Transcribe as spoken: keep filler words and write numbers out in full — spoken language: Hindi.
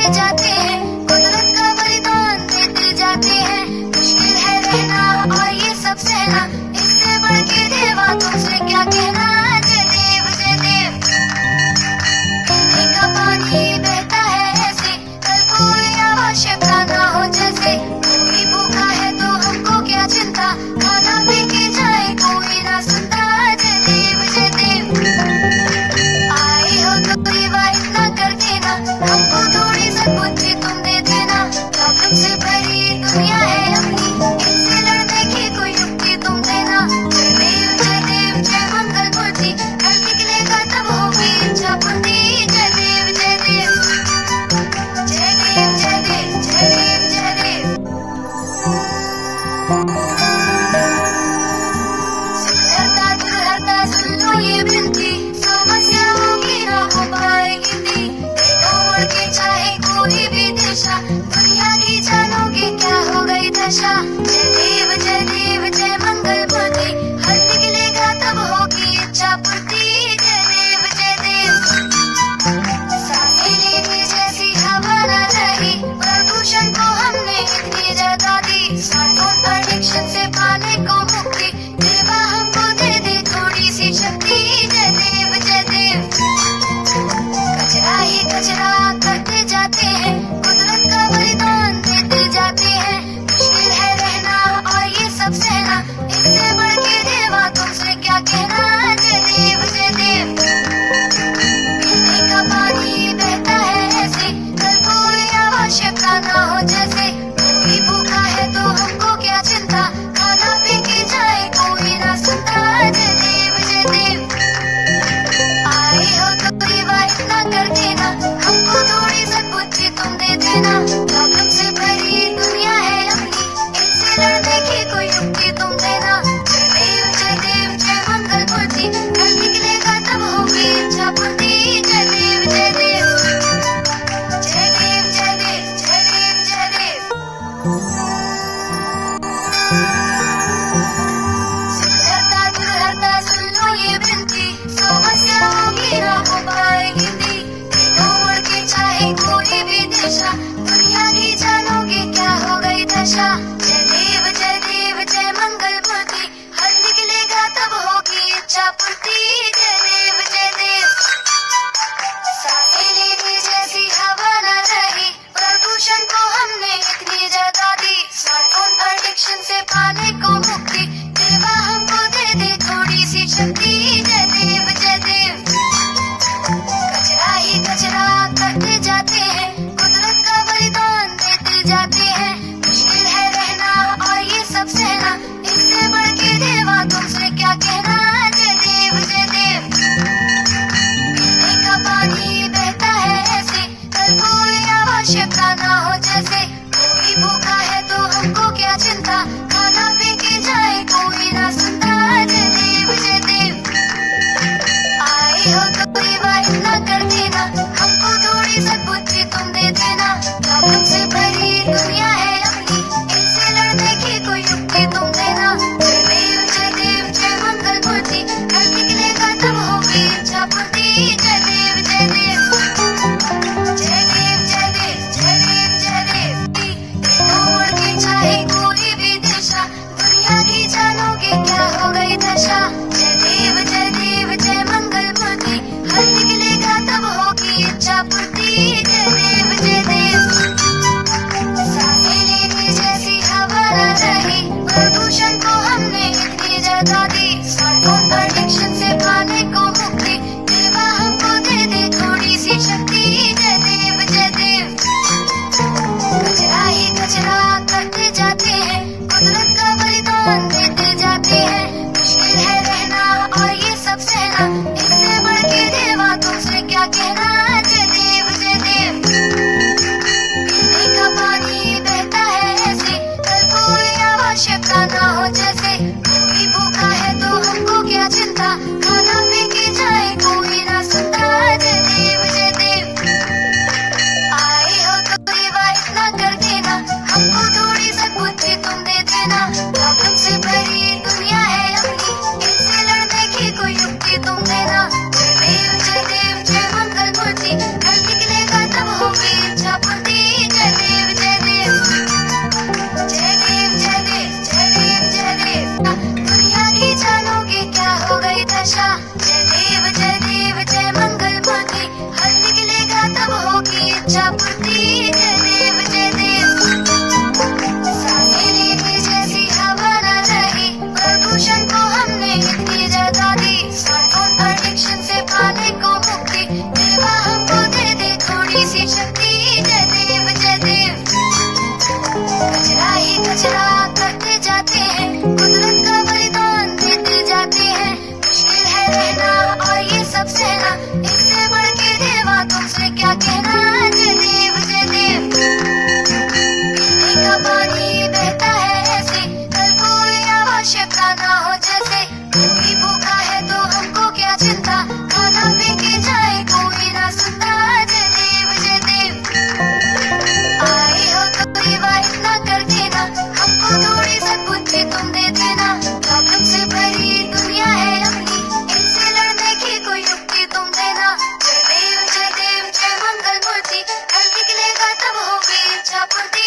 करते जाते हैं, कुदरत का बलिदान देते जाते हैं। मुश्किल है रहना और ये सब सहना, इससे बढ़ के देवा तुमसे क्या कहना। जय देव जय देव। पीने का पानी बहता है ऐसे, कल कोई आवश्यकता ना हो जैसे। कोई भूखा है तो हमको क्या चिंता, खाना पी के जाए कोई ना सुनता। जय देव जय देव। आए हो तो देवा इतना कर देना, हमको थोड़ी सद्बुद्धि तुम दे देना। प्रॉब्लम से भरी दुनिया है अपनी, इनसे लड़ने की कोई युक्ति तुम देना। जय देव जय देव जय मंगल मूर्ति, कल निकलेगा तब होगी इच्छा पूर्ति। जय देव जय देव। जय देव जय देव जय देव जय देव। सुधरता दुर्हरता सुन लो ये विनती, समस्या होगी ना हो पाएगी दी। देखो मुड़ के चाहे कोई भी दिशा, दुनिया की जानोगे क्या हो गई दशा। जय देव जय देव जय मंगल मूर्ति, हल निकलेगा तब होगी इच्छा पूर्ति। जय देव जय देव। सांसें लेने जैसी हवा न रही, प्रदूषण को हमने इतनी जगह दी। स्मार्टफोन एडिक्शन से पाने को मुक्ति, देवा हमको दे दे थोड़ी सी शक्ति। जय देव जय देव। कचरा ही कचरा करते जाते हैं, कुदरत का बलिदान देते जाते हैं। मुश्किल है रहना और ये सब सहना, इससे बढ़ के देवा तुमसे क्या कहना। जय देव जय देव। पीने का पानी बहता है ऐसे, कल कोई आवश्यकता ना हो जैसे। कोई भूखा है तो हमको क्या चिंता, खाना पी के जाए कोई ना सुनता। जय देव जय देव। आए हो तो देवा इतना कर देना, हमको थोड़ी सद्बुद्धि तुम दे देना। प्रॉब्लम से भरी दुनिया है अपनी, इनसे लड़ने की कोई युक्ति तुम देना। जय देव जय देव जय मंगल मूर्ति, कल निकलेगा तब होगी इच्छा पूर्ति। जय देव जय देव। जय देव जय देव जय देव जय देव। सुधरता दुर्हरता सुन लो ये विनती, समस्या होगी ना हो पाएगी दी। देखो मुड़ के चाहे कोई भी दिशा, दुनिया की जानोगे क्या हो गई दशा। जय देव जय देव जय मंगल मूर्ति, हल निकलेगा तब होगी इच्छा पूर्ति। जय देव जय देव। सांसें लेने जैसी हवा न रही, प्रदूषण को हमने इतनी जगह दी। स्मार्टफोन एडिक्शन से पाने को मुक्ति, देवा हमको दे दे थोड़ी सी शक्ति। जय देव जय देव। कचरा ही कचरा करते जाते हैं, कुदरत का बलिदान देते जाते हैं। मुश्किल है रहना और ये सब सहना, इससे बढ़ के देवा तुमसे क्या कहना। जय देव जय देव। पीने का पानी बहता है ऐसे, कल कोई आवश्यकता ना हो जैसे। कोई भूखा है तो हमको क्या चिंता, खाना पी के जाए कोई ना सुनता। जय देव जय देव। आए हो तो देवा इतना कर देना, हमको थोड़ी सद्बुद्धि तुम दे देना। प्रॉब्लम से भरी दुनिया है अपनी, इनसे लड़ने की कोई युक्ति तुम देना। जय देव जय देव जय मंगल मूर्ति, कल निकलेगा तब होगी इच्छा पूर्ति। जय देव जय देव। जय देव जय देव जय देव जय देव। देखो मुड़ के चाहे कोई भी दिशा, दुनिया की जानोगे क्या हो गई दशा। जय देव जय देव जय मंगल मूर्ति, हल निकलेगा तब होगी इच्छा पूर्ति। जय देव जय देव। की शक्ति, जय देव जय देव। कचरा ही कचरा करते जाते हैं, कुदरत का बलिदान देते जाते हैं। मुश्किल है रहना और ये सब सहना, इससे बढ़ के देवा तुमसे क्या कहना, जय देव जय देव। पीने का पानी बहता है ऐसे, कल कोई आवश्यकता ना हो जैसे। कोई भूखा है तो हमको क्या चिंता, खाना फेंके जाए कोई ना सुनता, जय देव जय देव। आए हो तो देवा इतना कर देना, हमको थोड़ी सद्बुद्धि तुम दे देना। प्रॉब्लम से भरी दुनिया है अपनी, इनसे लड़ने की कोई युक्ति तुम देना, जय देव जय देव। जय मंगल मूर्ति, कल निकलेगा तब होगी इच्छा पूर्ति।